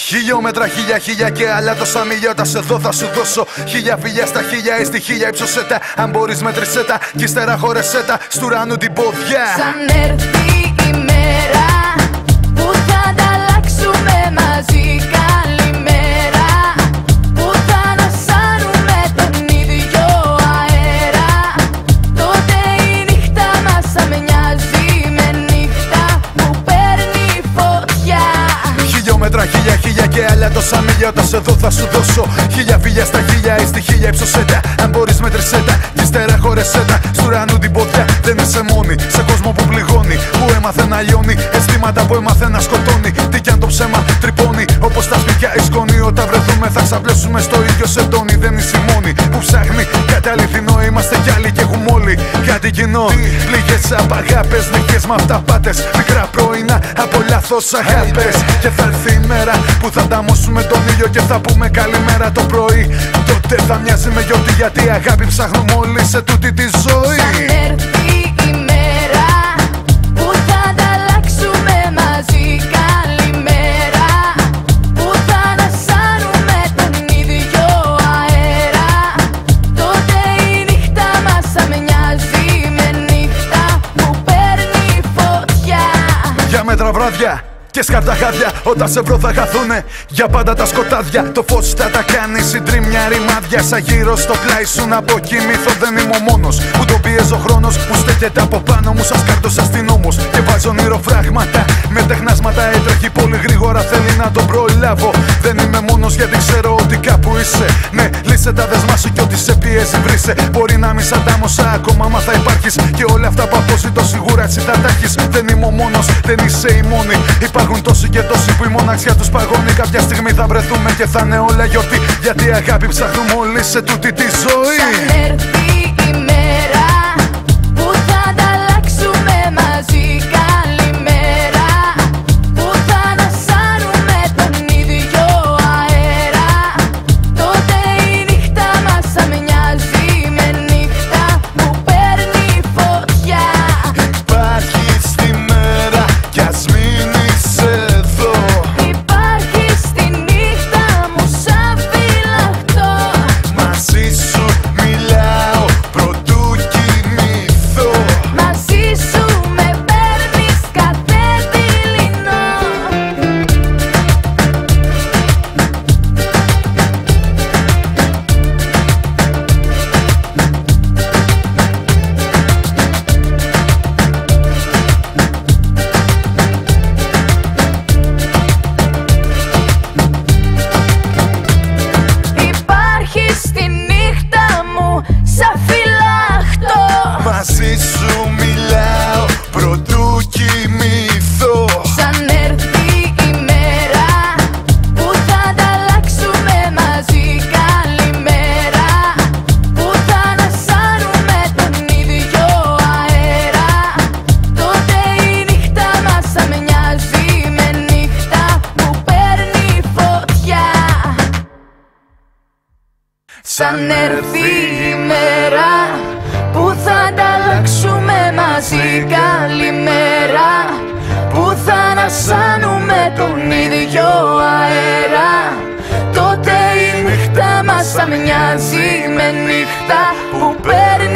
Χιλιόμετρα, χίλια και άλλα τόσα μιλιώτα σε δω θα σου δώσω. Χίλια φιλιά στα χίλια, εις τη χίλια ύψωσέ τα. Αν μπορείς μέτρησέ τα κι ύστερα χώρεσέ τα. Στου ουρανού την ποδιά. Σαν έρθει η μέρα που θα ανταλλάξουμε μαζί. Καλημέρα που θα ανασάνουμε τον ίδιο αέρα. Τότε η νύχτα μας θα μοιάζει με νύχτα που παίρνει φωτιά. Χιλιόμετρα, χίλια και άλλα τόσα μιλιώτα σε δω θα σου δώσω. Χίλια φιλιά στα χίλια, εις τη χίλια ύψωσέ τα. Αν μπορείς μέτρησέ τα κι ύστερα χώρεσέ τα. Στου ουρανού την ποδιά. Δεν είσαι μόνη σε κόσμο που πληγώνει, που έμαθε να λιώνει, αισθήματα που έμαθε να σκοτώνει. Τι κι αν το ψέμα τρυπώνει, όπως τα σπίτια η σκόνη. Όταν βρεθούμε θα ξαπλώσουμε στο ίδιο σεντόνι. Δεν είσαι η μόνη που ψάχνει κάτι αληθινό. Είμαστε κι άλλοι και έχουμε όλοι κάτι κοινό. Πληγές από αγάπες, νυχτές με αυταπάτες. Μικρά πρωινά από λάθος αγάπες. Και θα έρθει η μέρα που θα ανταμώσουμε τον ήλιο και θα πούμε καλημέρα το πρωί. Τότε θα μοιάζει με γιορτή, γιατί αγάπη ψάχνουμε όλοι σε τούτη τη ζωή. Σαν έρθει η μέρα που θα ανταλλάξουμε μαζί. Καλημέρα που θα ανασάνουμε τον ίδιο αέρα. Τότε η νύχτα μας θα μοιάζει με νύχτα που παίρνει φωτιά. Για μέτρα βράδια και σκαρτά χάδια, όταν σε βρω θα χαθούνε για πάντα τα σκοτάδια. Το φως θα τα κάνει συντρίμμια ρημάδια. Σαν γύρω στο πλάι σου να αποκοιμήθω. Δεν είμαι ο μόνος που τον πιέζει ο χρόνος, που στέκεται από πάνω μου σαν σκάρτος αστυνόμος. Και βάζω ονειροφράγματα με τεχνάσματα. Έτρεχει πολύ γρήγορα, θέλει να τον προλάβω. Δεν είμαι μόνος γιατί ξέρω ότι κάπου είσαι. Ναι, λύσε τα δεσμά σου κι ό,τι σε πιέζει βρήσε. Μπορεί να μη σαν τάμωσα ακόμα, μα θα υπάρχεις. Και όλα αυτά που αποζητώ σίγουρα έτσι θα τα έχεις. Δεν είμαι ο μόνος, δεν είσαι η μόνη. Υπάρχουν τόσοι και τόσοι που η μοναξιά τους παγώνει. Κάποια στιγμή θα βρεθούμε και θα είναι όλα γιορτή. Γιατί αγάπη ψάχνουμε όλοι σε τούτη τη ζωή. Σαν έρθει η μέρα που θα ανταλλάξουμε μαζί. Καλημέρα που θα ανασάνουμε τον ίδιο αέρα. Τότε η νύχτα μας θα μοιάζει με νύχτα που παίρνει φωτιά. Υπάρχει στη μέρα κι ας μείνεις εδώ. Υπάρχει στη νύχτα μου σαν φυλαχτό. Μαζί σου μιλάω προτού κοιμηθώ. Μαζί σου με παίρνεις καθημερινό. Υπάρχει στη νύχτα μου σαν φυλαχτό. Μαζί σου μιλάω προτού κοιμηθώ. Σαν έρθει η μέρα που θα ανταλλάξουμε μαζί. Καλημέρα που θα ανασάνουμε τον ίδιο αέρα. Τότε η νύχτα μας θα μοιάζει με νύχτα που παίρνει φωτιά. Σαν έρθει η μέρα που θα ανταλλάξουμε μαζί. Καλημέρα που θα ανασάνουμε τον ίδιο αέρα. Τότε η νύχτα μας θα μοιάζει με νύχτα που παίρνει